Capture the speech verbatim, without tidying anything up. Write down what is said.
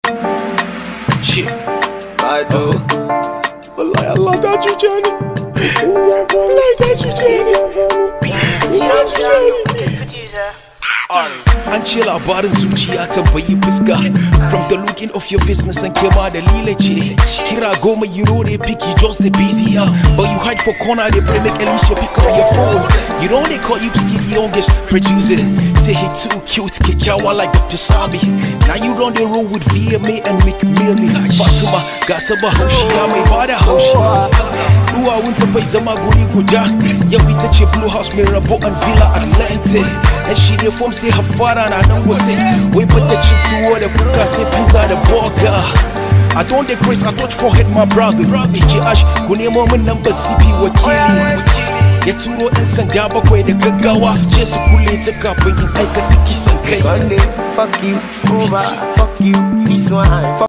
Shit. I do. Wallahi Allah ta cuce ni. Wallahi ta cuce ni. Ta cuce ni. An ce labarin zuciya tambayi fuska. From the looking of your face na san ke ma dalilai ce. Kira goma you know they pick you just the busy uh. But you hide for corner they pray make at least you pick up your phone. You know they call you skinny youngest producer. Say he too cute, kyakkyawa like Doctor Sami. Now you run the road with V M A and McMillan. Fatuma gata ba haushi ya mai bada haushi. Duwawunta bai zama guri guda. Yau ita ce Blue House mai rabo and Villa Atlantic. And she dey form say her father na dan gote. Wai bata cin tuwo da kuka sai pizza da burger. I don't dey grace, I touch forehead my brother. D J Ash ku nemo min number C P wakili. Ya turo ɗan sanda bakwai da gaggawa su je su kulle ta kafin in aikata kisan kai. Fuck you, over, fuck you, this one.